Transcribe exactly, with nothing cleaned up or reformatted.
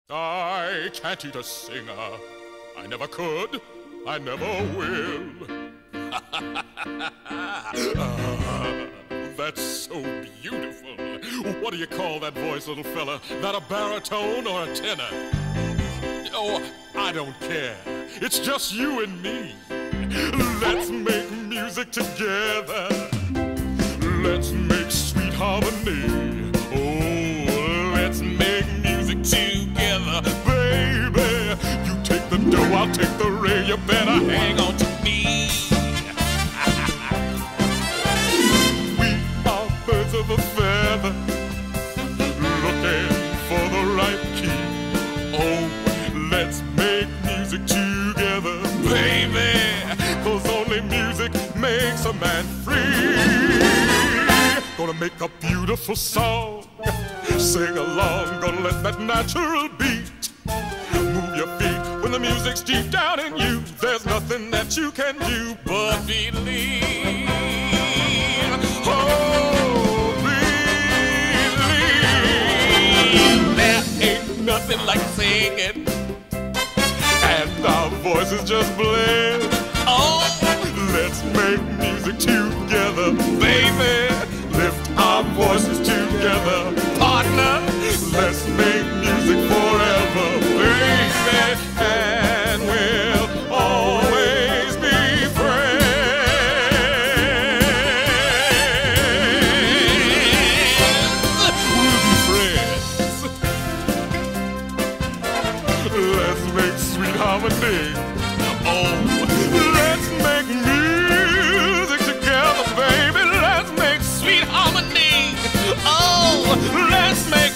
I can't eat a singer. I never could. I never will. Ah, that's so beautiful. What do you call that voice, little fella? That a baritone or a tenor? Oh, I don't care. It's just you and me. Let's make music together. Let's make sweet harmony. Oh, let's make music together, baby. You take the dough, I'll take the ray. You better hang on to me. We are birds of a feather, looking for the right key. Oh, let's make music together, baby. 'Cause only music makes a man free. Gonna make a beautiful song. Sing along, gonna let that natural beat move your feet. When the music's deep down in you, there's nothing that you can do but believe. Oh, believe. There ain't nothing like singing, and our voices just blend. Oh, let's make music together, baby. Lift our voices together, partner. Let's make music forever, baby. And we'll always be friends. We'll be friends. Let's make sweet harmony. Oh, let's make music together, baby. Let's make sweet harmony. Oh, let's make